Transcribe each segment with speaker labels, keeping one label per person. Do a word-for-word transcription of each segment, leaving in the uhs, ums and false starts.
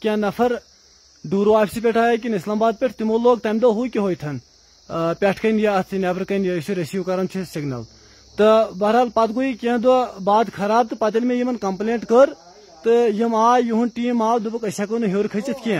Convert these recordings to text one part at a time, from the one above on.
Speaker 1: क्या नफर डूरो ऑफिस पे आया कि इस्लामाबाद पे तमो लोग तम दो हु होथन पे कन यह अत नबर कन रिसीव कर सिग्नल तो बहरहाल पत गई क्या दह बाद खराब तो पे मे यमन कंप्लेंट कर तो यम आय युन टीम आव दोपक अस हेको नोर खचित क्या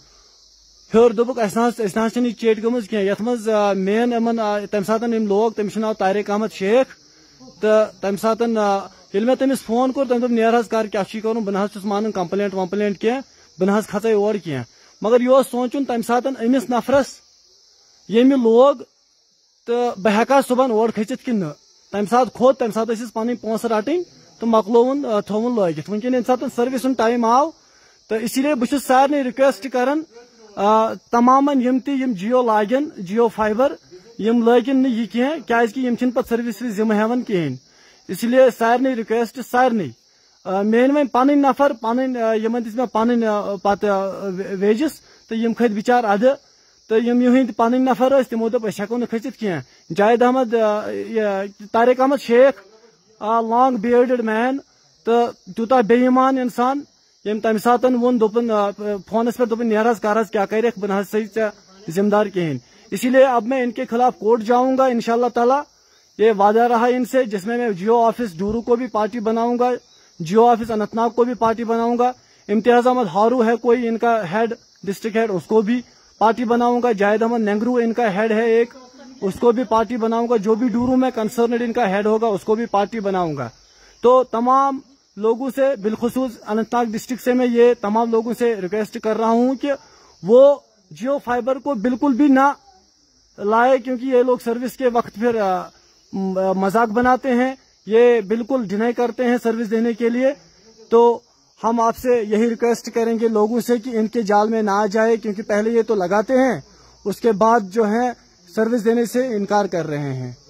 Speaker 1: हर दोपक अस चेट गम क्या ये मज मेन यमन तम सात लोग तमिस नाव तारिक अहमद शेख तो तम सात ये तमिस फोन कोर तम नेर कर क्या कर बह ना मान कंप्लेंट वम्प्लेंट क्या बह ना खच और क्या मगर यह सोचुन तम सात अमिस नफरस यम लोग तो बह हेका सुबह और खचित कि तम सात खोत तम सात पन पोस रटन तो मकलोन थोन लगित वनकन ये सात सर्विस टाइम आव तो इसलिए बहुत सारे रिक्वेस्ट कर तमाम यम तम जियो लागन जियो फाइबर यम लगन यह कह क्या पे सर्विस जिम हेवन कहें इसलिए सारे रिक्वेस्ट सारे मेन वन पन नफर पन यमन दिस मे पन पत वेजिस तो यम खत बिचार अद तो यम युहिंद पन नफर तमो दोप अस हेको खचित क्या Zayed Ahmad Tariq Ahmad Sheikh long bearded man तो तूता बेईमान इंसान यम तम सात वोन दोपन फोनस पे दोपन नेर कर क्या कर बह ना सही जिम्मेदार कहें इसीलिए अब मैं इनके खिलाफ कोर्ट जाऊंगा इंशाल्लाह ताला ये वादा रहा इनसे जिसमें मैं जियो ऑफिस डूरू को भी पार्टी बनाऊंगा जियो ऑफिस अनंतनाग को भी पार्टी बनाऊंगा इम्तियाज अहमद हारू है कोई इनका हेड डिस्ट्रिक्ट हेड उसको भी पार्टी बनाऊंगा जायद अहमद नेंगरू इनका हेड है एक उसको भी पार्टी बनाऊंगा जो भी डूरू में कंसर्नेड इनका हेड होगा उसको भी पार्टी बनाऊंगा तो तमाम लोगों से बिलखुसूस अनंतनाग डिस्ट्रिक्ट से मैं ये तमाम लोगों से रिक्वेस्ट कर रहा हूं कि वो जियो फाइबर को बिल्कुल भी ना लाए क्योंकि ये लोग सर्विस के वक्त फिर मजाक बनाते हैं ये बिल्कुल डिनाई करते हैं सर्विस देने के लिए तो हम आपसे यही रिक्वेस्ट करेंगे लोगों से कि इनके जाल में ना आ जाए क्योंकि पहले ये तो लगाते हैं उसके बाद जो है सर्विस देने से इनकार कर रहे हैं।